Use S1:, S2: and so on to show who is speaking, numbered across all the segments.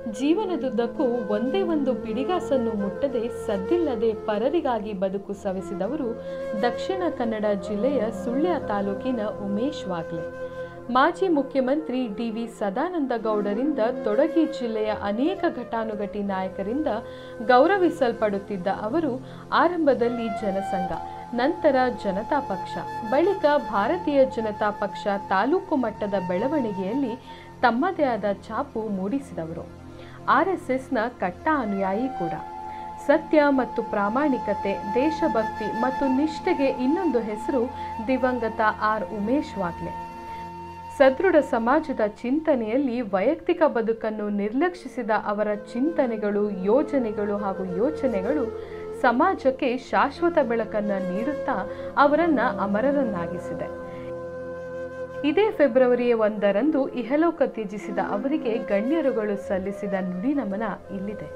S1: ಜೀವನದುದ್ದಕ್ಕೂ ಒಂದೇ ಒಂದು ಪಿಡಿಗಾಸನ್ನು ಮುಟ್ಟದೆ ಸದ್ದಿಲ್ಲದೆ ಪರರಿಗಾಗಿ ಬದುಕು ಸವೆಸಿದವರು ದಕ್ಷಿಣ ಕನ್ನಡ ಜಿಲ್ಲೆಯ ಸುಳ್ಯ ತಾಲೂಕಿನ ಉಮೇಶ್ ವಾಗ್ಲೆ. ಮಾಜಿ ಮುಖ್ಯಮಂತ್ರಿ ಡಿ.ವಿ. ಸದಾನಂದ ಗೌಡರಿಂದ ತೊಡಗಿ ಜಿಲ್ಲೆಯ ಅನೇಕ ಘಟಾನುಘಟಿ ನಾಯಕರಿಂದ ಗೌರವಿಸಲ್ಪಡುತ್ತಿದ್ದ ಅವರು ಆರಂಭದಲ್ಲಿ ಜನಸಂಘ, ನಂತರ ಜನತಾ ಪಕ್ಷ, ಬಳಿಕ ಭಾರತೀಯ ಜನತಾ ಪಕ್ಷ ತಾಲೂಕು ಮಟ್ಟದ ಬೆಳವಣಿಗೆಯಲ್ಲಿ ತಮ್ಮದೇ ಆದ ಛಾಪು ಮೂಡಿಸಿದವರು. ಆರ್ಎಸ್ಎಸ್ನ ಕಟ್ಟ ಅನುಯಾಯಿ ಕೂಡ. ಸತ್ಯ ಮತ್ತು ಪ್ರಾಮಾಣಿಕತೆ, ದೇಶಭಕ್ತಿ ಮತ್ತು ನಿಷ್ಠೆಗೆ ಇನ್ನೊಂದು ಹೆಸರು ದಿವಂಗತ ಆರ್. ಉಮೇಶ್ ವಾಗ್ಲೆ. ಸದೃಢ ಸಮಾಜದ ಚಿಂತನೆಯಲ್ಲಿ ವೈಯಕ್ತಿಕ ಬದುಕನ್ನು ನಿರ್ಲಕ್ಷಿಸಿದ ಅವರ ಚಿಂತನೆಗಳು, ಯೋಜನೆಗಳು ಹಾಗೂ ಯೋಚನೆಗಳು ಸಮಾಜಕ್ಕೆ ಶಾಶ್ವತ ಬೆಳಕನ್ನು ನೀಡುತ್ತಾ ಅವರನ್ನು ಅಮರರನ್ನಾಗಿಸಿದೆ. ಇದೇ ಫೆಬ್ರವರಿ 1ರಂದು ಇಹಲೋಕ ತ್ಯಜಿಸಿದ ಅವರಿಗೆ ಗಣ್ಯರುಗಳು ಸಲ್ಲಿಸಿದ ನುಡಿ ನಮನ ಇಲ್ಲಿದೆ.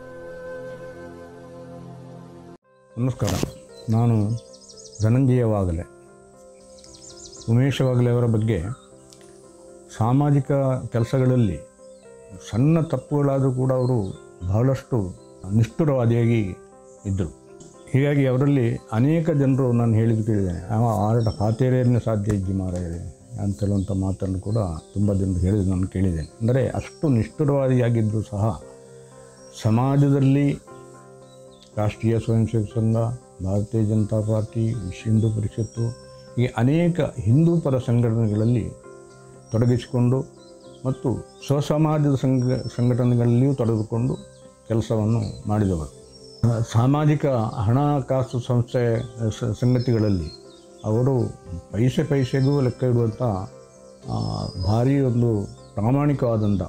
S2: ನಮಸ್ಕಾರ, ನಾನು ಧನಂಜಯ ವಾಗ್ಲೆ. ಉಮೇಶ್ ವಾಗ್ಲೆ ಅವರ ಬಗ್ಗೆ ಸಾಮಾಜಿಕ ಕೆಲಸಗಳಲ್ಲಿ ಸಣ್ಣ ತಪ್ಪುಗಳಾದರೂ ಕೂಡ ಅವರು ಬಹಳಷ್ಟು ನಿಷ್ಠುರವಾದಿಯಾಗಿ ಇದ್ದರು. ಹೀಗಾಗಿ ಅವರಲ್ಲಿ ಅನೇಕ ಜನರು ನಾನು ಹೇಳಿದ್ದು ಕೇಳಿದ್ದೇನೆ, ಆರಟ ಪಾತೇರೇರನೇ ಸಾಧ್ಯ ಇದ್ದಿ ಮಾರಾಯರೆ ಅಂತೇಳುವಂಥ ಮಾತನ್ನು ಕೂಡ ತುಂಬ ಜನರು ಹೇಳಿದ್ದು ನಾನು ಕೇಳಿದ್ದೇನೆ. ಅಂದರೆ ಅಷ್ಟು ನಿಷ್ಠುರವಾದಿಯಾಗಿದ್ದರೂ ಸಹ ಸಮಾಜದಲ್ಲಿ ರಾಷ್ಟ್ರೀಯ ಸ್ವಯಂ ಸೇವಕ ಸಂಘ, ಭಾರತೀಯ ಜನತಾ ಪಾರ್ಟಿ, ವಿಶ್ವ ಹಿಂದೂ ಪರಿಷತ್ತು ಹೀಗೆ ಅನೇಕ ಹಿಂದೂ ಪರ ಸಂಘಟನೆಗಳಲ್ಲಿ ತೊಡಗಿಸಿಕೊಂಡು ಮತ್ತು ಸ್ವಸಮಾಜದ ಸಂಘಟನೆಗಳಲ್ಲಿಯೂ ತೊಡಗಿಕೊಂಡು ಕೆಲಸವನ್ನು ಮಾಡಿದವರು. ಸಾಮಾಜಿಕ ಹಣಕಾಸು ಸಂಸ್ಥೆ ಸಂಗತಿಗಳಲ್ಲಿ ಅವರು ಪೈಸೆಗೂ ಲೆಕ್ಕ ಇಡುವಂಥ ಭಾರೀ ಒಂದು ಪ್ರಾಮಾಣಿಕವಾದಂಥ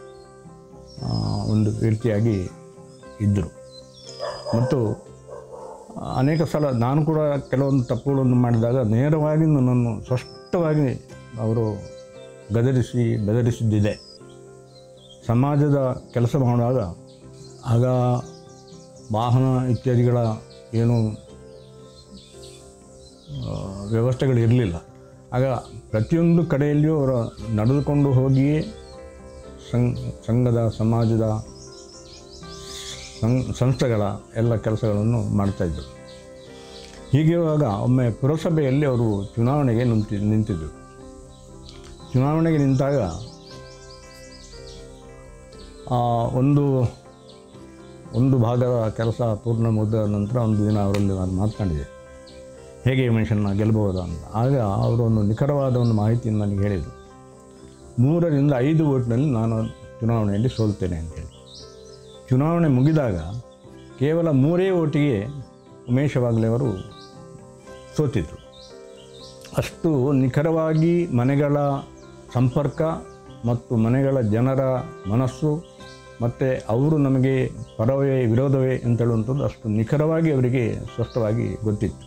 S2: ಒಂದು ವ್ಯಕ್ತಿಯಾಗಿ ಇದ್ದರು. ಮತ್ತು ಅನೇಕ ಸಲ ನಾನು ಕೂಡ ಕೆಲವೊಂದು ತಪ್ಪುಗಳನ್ನು ಮಾಡಿದಾಗ ನೇರವಾಗಿ ನನ್ನನ್ನು ಸ್ಪಷ್ಟವಾಗಿ ಅವರು ಬೆದರಿಸಿದ್ದಿದೆ. ಸಮಾಜದ ಕೆಲಸ ಮಾಡುವಾಗ ಆಗ ವಾಹನ ಇತ್ಯಾದಿಗಳ ಏನು ವ್ಯವಸ್ಥೆಗಳಿರಲಿಲ್ಲ. ಆಗ ಪ್ರತಿಯೊಂದು ಕಡೆಯಲ್ಲಿಯೂ ಅವರು ನಡೆದುಕೊಂಡು ಹೋಗಿಯೇ ಸಂಘದ, ಸಮಾಜದ, ಸಂಸ್ಥೆಗಳ ಎಲ್ಲ ಕೆಲಸಗಳನ್ನು ಮಾಡ್ತಾಯಿದ್ದರು. ಹೀಗಿರುವಾಗ ಒಮ್ಮೆ ಪುರಸಭೆಯಲ್ಲಿ ಅವರು ಚುನಾವಣೆಗೆ ನಿಂತಿದ್ದರು. ಚುನಾವಣೆಗೆ ನಿಂತಾಗ ಒಂದು ಭಾಗದ ಕೆಲಸ ಪೂರ್ಣ ಮುಗಿದ ನಂತರ ಒಂದು ದಿನ ಅವರಲ್ಲಿ ನಾನು ಮಾತನಾಡಿದೆ, ಹೇಗೆ ಈ ಮನುಷ್ಯನ ಗೆಲ್ಲಬಹುದಾ ಅಂತ. ಆಗ ಅವರು ಒಂದು ನಿಖರವಾದ ಒಂದು ಮಾಹಿತಿಯನ್ನು ನನಗೆ ಹೇಳಿದರು. 3ರಿಂದ 5 ವೋಟ್ನಲ್ಲಿ ನಾನು ಚುನಾವಣೆಯಲ್ಲಿ ಸೋಲ್ತೇನೆ ಅಂತೇಳಿ. ಚುನಾವಣೆ ಮುಗಿದಾಗ ಕೇವಲ 3 ವೋಟಿಗೆ ಉಮೇಶ್ ವಾಗ್ಲೆ ಅವರು ಸೋತಿದ್ದರು. ಅಷ್ಟು ನಿಖರವಾಗಿ ಮನೆಗಳ ಸಂಪರ್ಕ ಮತ್ತು ಮನೆಗಳ ಜನರ ಮನಸ್ಸು ಮತ್ತು ಅವರು ನಮಗೆ ಪರವೇ ವಿರೋಧವೇ ಅಂತೇಳುವಂಥದ್ದು ಅಷ್ಟು ನಿಖರವಾಗಿ ಅವರಿಗೆ ಸ್ಪಷ್ಟವಾಗಿ ಗೊತ್ತಿತ್ತು.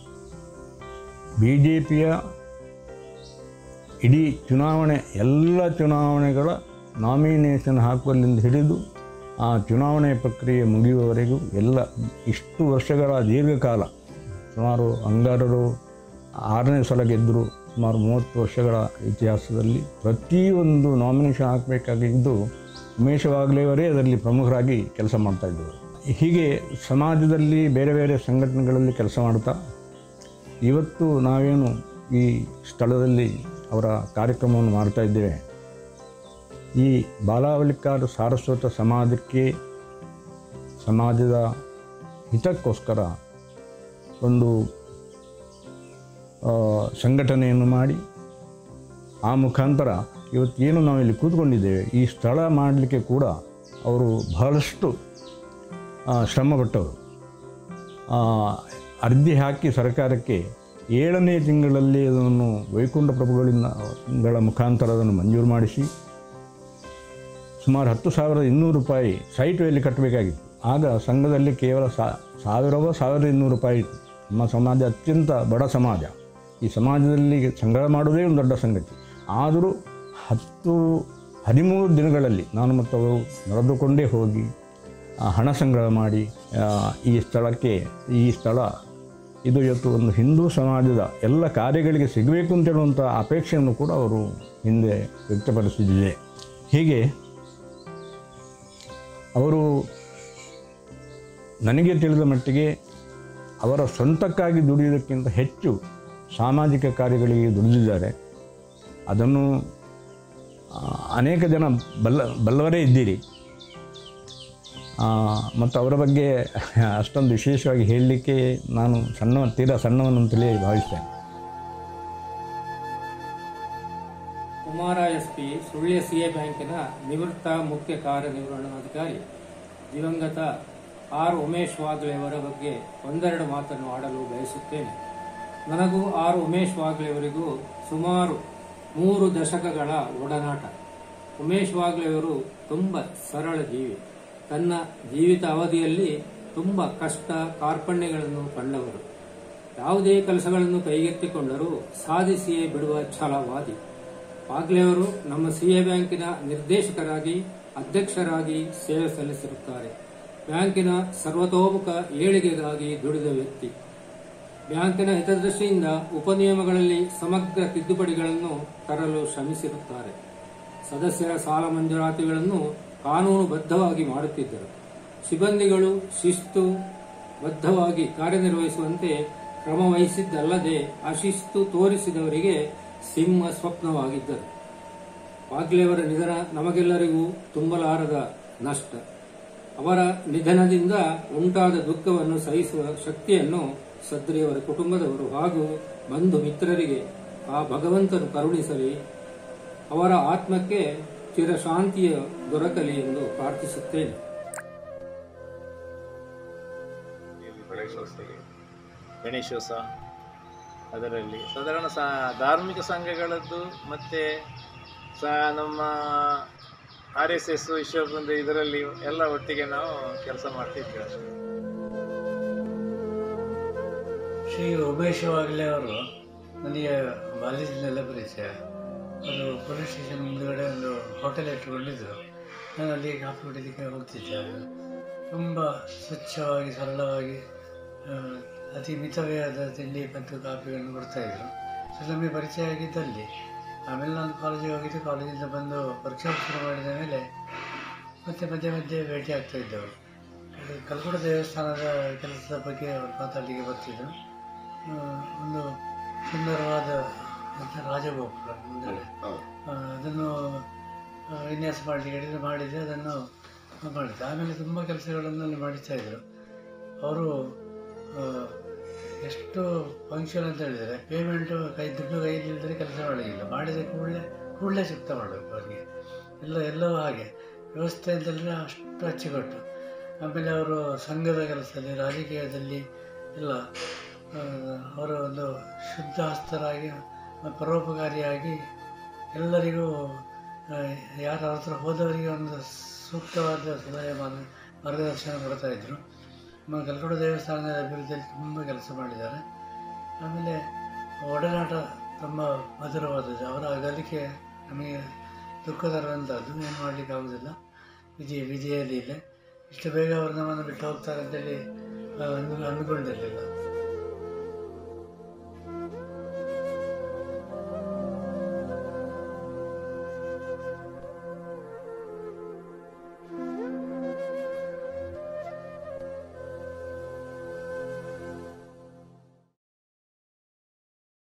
S2: BJPಯ ಇಡೀ ಚುನಾವಣೆ, ಎಲ್ಲ ಚುನಾವಣೆಗಳ ನಾಮಿನೇಷನ್ ಹಾಕುವಲ್ಲಿಂದ ಹಿಡಿದು ಆ ಚುನಾವಣೆ ಪ್ರಕ್ರಿಯೆ ಮುಗಿಯುವವರೆಗೂ ಎಲ್ಲ ಇಷ್ಟು ವರ್ಷಗಳ ದೀರ್ಘಕಾಲ, ಸುಮಾರು ಅಂಗಾರರು 6ನೇ ಸಲ ಗೆದ್ದರು. ಸುಮಾರು 30 ವರ್ಷಗಳ ಇತಿಹಾಸದಲ್ಲಿ ಪ್ರತಿಯೊಂದು ನಾಮಿನೇಷನ್ ಹಾಕಬೇಕಾಗಿದ್ದು ಉಮೇಶ್ ವಾಗ್ಲೆಯವರೇ ಅದರಲ್ಲಿ ಪ್ರಮುಖರಾಗಿ ಕೆಲಸ ಮಾಡ್ತಾಯಿದ್ದರು. ಹೀಗೆ ಸಮಾಜದಲ್ಲಿ ಬೇರೆ ಬೇರೆ ಸಂಘಟನೆಗಳಲ್ಲಿ ಕೆಲಸ ಮಾಡ್ತಾ ಇವತ್ತು ನಾವೇನು ಈ ಸ್ಥಳದಲ್ಲಿ ಅವರ ಕಾರ್ಯಕ್ರಮವನ್ನು ಮಾಡ್ತಾಯಿದ್ದೇವೆ, ಈ ಬಾಲಾವಲಿಕಾರ ಸಾರಸ್ವತ ಸಮಾಜಕ್ಕೆ, ಸಮಾಜದ ಹಿತಕ್ಕೋಸ್ಕರ ಒಂದು ಸಂಘಟನೆಯನ್ನು ಮಾಡಿ ಆ ಮುಖಾಂತರ ಇವತ್ತೇನು ನಾವಿಲ್ಲಿ ಕೂತ್ಕೊಂಡಿದ್ದೇವೆ ಈ ಸ್ಥಳ ಮಾಡಲಿಕ್ಕೆ ಕೂಡ ಅವರು ಬಹಳಷ್ಟು ಶ್ರಮಪಟ್ಟವರು. ಅರ್ಜಿ ಹಾಕಿ ಸರ್ಕಾರಕ್ಕೆ 7ನೇ ತಿಂಗಳಲ್ಲಿ ಅದನ್ನು ವೈಕುಂಠ ಪ್ರಭುಗಳಿಂದ ಮುಖಾಂತರ ಅದನ್ನು ಮಂಜೂರು ಮಾಡಿಸಿ ಸುಮಾರು 10,200 ರೂಪಾಯಿ ಸೈಟ್ ವೇಲಿ ಕಟ್ಟಬೇಕಾಗಿತ್ತು. ಆಗ ಸಂಘದಲ್ಲಿ ಕೇವಲ 1,200 ರೂಪಾಯಿ ಇತ್ತು. ನಮ್ಮ ಸಮಾಜ ಅತ್ಯಂತ ಬಡ ಸಮಾಜ. ಈ ಸಮಾಜದಲ್ಲಿ ಸಂಗ್ರಹ ಮಾಡೋದೇ ಒಂದು ದೊಡ್ಡ ಸಂಗತಿ. ಆದರೂ 13 ದಿನಗಳಲ್ಲಿ ನಾನು ಮತ್ತು ಅವರು ನಡೆದುಕೊಂಡೇ ಹೋಗಿ ಹಣ ಸಂಗ್ರಹ ಮಾಡಿ ಈ ಸ್ಥಳ ಇದು ಇವತ್ತು ಒಂದು ಹಿಂದೂ ಸಮಾಜದ ಎಲ್ಲ ಕಾರ್ಯಗಳಿಗೆ ಸಿಗಬೇಕು ಅಂತೇಳುವಂಥ ಅಪೇಕ್ಷೆಯನ್ನು ಕೂಡ ಅವರು ಹಿಂದೆ ವ್ಯಕ್ತಪಡಿಸಿದ್ದಿದೆ. ಹೀಗೆ ಅವರು ನನಗೆ ತಿಳಿದ ಮಟ್ಟಿಗೆ ಅವರ ಸ್ವಂತಕ್ಕಾಗಿ ದುಡಿಯುವುದಕ್ಕಿಂತ ಹೆಚ್ಚು ಸಾಮಾಜಿಕ ಕಾರ್ಯಗಳಿಗೆ ದುಡಿದಿದ್ದಾರೆ. ಅದನ್ನು ಅನೇಕ ಜನ ಬಲ್ಲವರೇ ಇದ್ದೀರಿ. ಮತ್ತು ಅವರ ಬಗ್ಗೆ ಅಷ್ಟೊಂದು ವಿಶೇಷವಾಗಿ ಹೇಳಲಿಕ್ಕೆ ನಾನು ತೀರಾ ಸಣ್ಣವನ್ನಂತಲೇ ಭಾವಿಸ್ತೇನೆ.
S3: ಕುಮಾರ SP, ಸುಳ್ಯ CA ಬ್ಯಾಂಕಿನ ನಿವೃತ್ತ ಮುಖ್ಯ ಕಾರ್ಯನಿರ್ವಹಣಾಧಿಕಾರಿ ದಿವಂಗತ ಆರ್. ಉಮೇಶ್ ವಾಗ್ಲೆ ಅವರ ಬಗ್ಗೆ ಒಂದೆರಡು ಮಾತನ್ನು ಆಡಲು ಬಯಸುತ್ತೇನೆ. ನನಗೂ ಆರ್. ಉಮೇಶ್ ವಾಗ್ಲೆ ಅವರಿಗೂ ಸುಮಾರು 3 ದಶಕಗಳ ಒಡನಾಟ. ಉಮೇಶ್ ವಾಗ್ಲೆ ಅವರು ತುಂಬ ಸರಳ ಜೀವಿ. ತನ್ನ ಜೀವಿತ ಅವಧಿಯಲ್ಲಿ ತುಂಬ ಕಷ್ಟ ಕಾರ್ಪಣ್ಯಗಳನ್ನು ಕಂಡವರು. ಯಾವುದೇ ಕೆಲಸಗಳನ್ನು ಕೈಗೆತ್ತಿಕೊಂಡರೂ ಸಾಧಿಸಿಯೇ ಬಿಡುವ ಛಲವಾದಿ. ವಾಗ್ಲೆ ಅವರು ನಮ್ಮ CA ಬ್ಯಾಂಕಿನ ನಿರ್ದೇಶಕರಾಗಿ ಅಧ್ಯಕ್ಷರಾಗಿ ಸೇವೆ ಸಲ್ಲಿಸಿರುತ್ತಾರೆ. ಬ್ಯಾಂಕಿನ ಸರ್ವತೋಮುಖ ಏಳಿಗೆಗಾಗಿ ದುಡಿದ ವ್ಯಕ್ತಿ. ಬ್ಯಾಂಕಿನ ಹಿತದೃಷ್ಟಿಯಿಂದ ಉಪನಿಯಮಗಳಲ್ಲಿ ಸಮಗ್ರ ತಿದ್ದುಪಡಿಗಳನ್ನು ತರಲು ಶ್ರಮಿಸಿರುತ್ತಾರೆ. ಸದಸ್ಯರ ಸಾಲ ಮಂಜೂರಾತಿಗಳನ್ನು ಕಾನೂನುಬದ್ಧವಾಗಿ ಮಾಡುತ್ತಿದ್ದರು. ಸಿಬ್ಬಂದಿಗಳು ಶಿಸ್ತು ಬದ್ಧವಾಗಿ ಕಾರ್ಯನಿರ್ವಹಿಸುವಂತೆ ಕ್ರಮ ವಹಿಸಿದ್ದಲ್ಲದೆ ಅಶಿಸ್ತು ತೋರಿಸಿದವರಿಗೆ ಸಿಂಹ ಸ್ವಪ್ನವಾಗಿದ್ದರು. ವಾಗ್ಲೆಯವರ ನಿಧನ ನಮಗೆಲ್ಲರಿಗೂ ತುಂಬಲಾರದ ನಷ್ಟ. ಅವರ ನಿಧನದಿಂದ ಉಂಟಾದ ದುಃಖವನ್ನು ಸಹಿಸುವ ಶಕ್ತಿಯನ್ನು ಸದ್ರಿಯವರ ಕುಟುಂಬದವರು ಹಾಗೂ ಬಂಧು ಮಿತ್ರರಿಗೆ ಆ ಭಗವಂತನು ಕರುಣಿಸಲಿ. ಅವರ ಆತ್ಮಕ್ಕೆ ಚಿರಶಾಂತಿಯ ದೊರಕಲಿ ಎಂದು ಪ್ರಾರ್ಥಿಸುತ್ತೇನೆ.
S4: ಗಣೇಶೋತ್ಸವ ಅದರಲ್ಲಿ ಸಾಧಾರಣ ಧಾರ್ಮಿಕ ಸಂಘಗಳದ್ದು ಮತ್ತು ನಮ್ಮ RSS ವಿಶ್ವಬೃಂದ ಇದರಲ್ಲಿ ಎಲ್ಲ ಒಟ್ಟಿಗೆ ನಾವು ಕೆಲಸ ಮಾಡ್ತಿದ್ದೇವೆ.
S5: ಶ್ರೀ ಉಮೇಶ್ ವಾಗ್ಲೆ ಅವರು ನನಗೆ ಬಾಲ್ಯದಿಂದೆಲ್ಲ ಪರಿಚಯ. ಅವರು ಪೊಲೀಸ್ ಸ್ಟೇಷನ್ ಮುಂದುಗಡೆ ಒಂದು ಹೋಟೆಲ್ ಇಟ್ಟುಕೊಂಡಿದ್ದರು. ನಾನು ಅಲ್ಲಿ ಕಾಫಿ ಕುಡಿಲಿಕ್ಕೆ ಹೋಗ್ತಿದ್ದೆ. ತುಂಬ ಸ್ವಚ್ಛವಾಗಿ ಸರಳವಾಗಿ ಅತಿ ಮಿತವ್ಯಯದ ತಿಂಡಿ ಮತ್ತು ಕಾಫಿಗಳನ್ನು ಕೊಡ್ತಾಯಿದ್ರು. ನಮಗೆ ಪರಿಚಯ ಆಗಿದ್ದಲ್ಲಿ ಆಮೇಲೆ ನಾನು ಕಾಲೇಜಿಗೆ ಹೋಗಿದ್ದು. ಕಾಲೇಜಿಂದ ಬಂದು ವರ್ಕ್ಶಾಪ್ ಶುರು ಮಾಡಿದ ಮೇಲೆ ಮತ್ತೆ ಮಧ್ಯೆ ಮಧ್ಯೆ ಭೇಟಿ ಆಗ್ತಾಯಿದ್ದವರು. ಕಲ್ಕುಡ ದೇವಸ್ಥಾನದ ಕೆಲಸದ ಬಗ್ಗೆ ಅವರು ಮಾತಾಡಲಿಕ್ಕೆ ಬರ್ತಿದ್ದರು. ಒಂದು ಸುಂದರವಾದ ರಾಜಗೋಪುರ ಮುಂದೆ ಅದನ್ನು ವಿನ್ಯಾಸ ಮಾಡಲಿಕ್ಕೆ ಮಾಡಿದರೆ ಅದನ್ನು ಮಾಡಿದ್ದೆ. ಆಮೇಲೆ ತುಂಬ ಕೆಲಸಗಳನ್ನು ಅಲ್ಲಿ ಮಾಡಿಸ್ತಾಯಿದ್ರು. ಅವರು ಎಷ್ಟು ಫಂಕ್ಷನ್ ಅಂತ ಹೇಳಿದರೆ ಪೇಮೆಂಟು ದುಡ್ಡು ಕೈಲಿಲ್ಲದ್ರೆ ಕೆಲಸ ಮಾಡೋದಿಲ್ಲ. ಮಾಡಿದ ಕೂಡಲೇ ಚುಕ್ತ ಮಾಡಬೇಕು ಅವರಿಗೆ. ಎಲ್ಲವೂ ಹಾಗೆ ವ್ಯವಸ್ಥೆ ಅಂತಂದರೆ ಅಷ್ಟು ಅಚ್ಚುಕಟ್ಟು. ಆಮೇಲೆ ಅವರು ಸಂಘದ ಕೆಲಸದಲ್ಲಿ ರಾಜಕೀಯದಲ್ಲಿ ಎಲ್ಲ ಅವರ ಒಂದು ಶುದ್ಧ ಹಸ್ತರಾಗಿ ಪರೋಪಕಾರಿಯಾಗಿ ಎಲ್ಲರಿಗೂ ಯಾರ ಹತ್ರ ಹೋದವರಿಗೆ ಒಂದು ಸೂಕ್ತವಾದ ಸಲಹೆ ಮಾರ್ಗದರ್ಶನ ಕೊಡ್ತಾಯಿದ್ರು. ನಮ್ಮ ಕಲ್ಕುಡ ದೇವಸ್ಥಾನದ ಅಭಿವೃದ್ಧಿಯಲ್ಲಿ ತುಂಬ ಕೆಲಸ ಮಾಡಿದ್ದಾರೆ. ಆಮೇಲೆ ಒಡನಾಟ ತುಂಬ ಮಧುರವಾದದ್ದು. ಅವರ ಅಗಲಿಕೆ ನಮಗೆ ದುಃಖ ತರುವಂಥದ್ದು. ಏನು ಮಾಡಲಿಕ್ಕೆ ಆಗೋದಿಲ್ಲ. ವಿಧಿಯಲ್ಲಿ ಇಲ್ಲ. ಇಷ್ಟು ಬೇಗ ಅವರು ನಮ್ಮನ್ನು ಬಿಟ್ಟು ಹೋಗ್ತಾರೆ ಅಂತೇಳಿ ಅಂದುಕೊಂಡಿರಲಿಲ್ಲ.